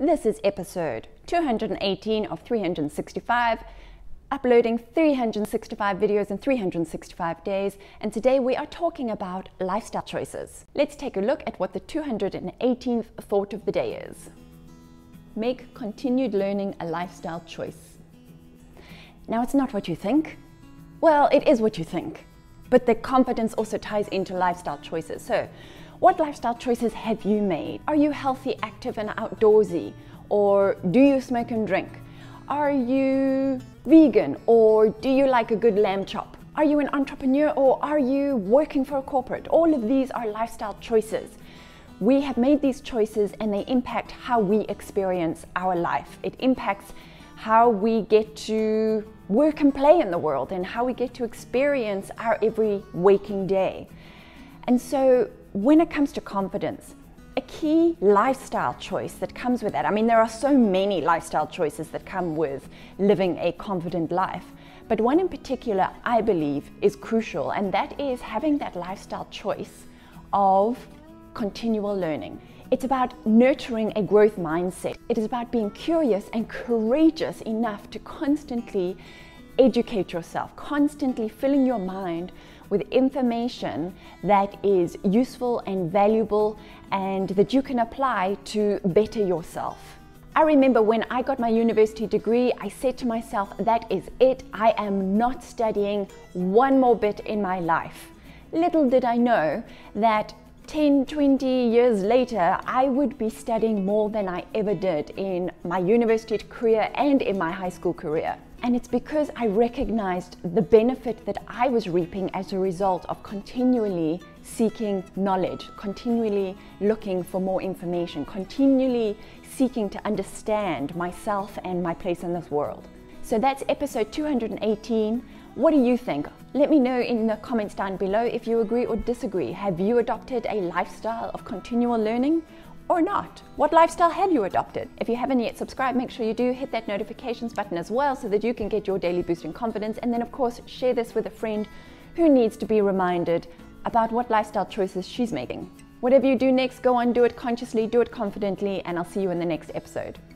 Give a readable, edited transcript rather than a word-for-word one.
This is episode 218 of 365, uploading 365 videos in 365 days, and today we are talking about lifestyle choices. Let's take a look at what the 218th thought of the day is. Make continued learning a lifestyle choice. Now, it's not what you think. Well, it is what you think, but the confidence also ties into lifestyle choices. So, what lifestyle choices have you made? Are you healthy, active, and outdoorsy? Or do you smoke and drink? Are you vegan, or do you like a good lamb chop? Are you an entrepreneur, or are you working for a corporate? All of these are lifestyle choices. We have made these choices and they impact how we experience our life. It impacts how we get to work and play in the world and how we get to experience our every waking day. And so when it comes to confidence, a key lifestyle choice that comes with that, I mean, there are so many lifestyle choices that come with living a confident life, but one in particular I believe is crucial, and that is having that lifestyle choice of continual learning. It's about nurturing a growth mindset. It is about being curious and courageous enough to constantly educate yourself, constantly filling your mind with information that is useful and valuable and that you can apply to better yourself. I remember when I got my university degree, I said to myself, that is it. I am not studying one more bit in my life. Little did I know that 10, 20 years later, I would be studying more than I ever did in my university career and in my high school career. And it's because I recognized the benefit that I was reaping as a result of continually seeking knowledge, continually looking for more information, continually seeking to understand myself and my place in this world. So that's episode 218. What do you think? Let me know in the comments down below if you agree or disagree. Have you adopted a lifestyle of continual learning or not? What lifestyle have you adopted? If you haven't yet subscribed, make sure you do hit that notifications button as well so that you can get your daily boost in confidence. And then of course, share this with a friend who needs to be reminded about what lifestyle choices she's making. Whatever you do next, go on, do it consciously, do it confidently, and I'll see you in the next episode.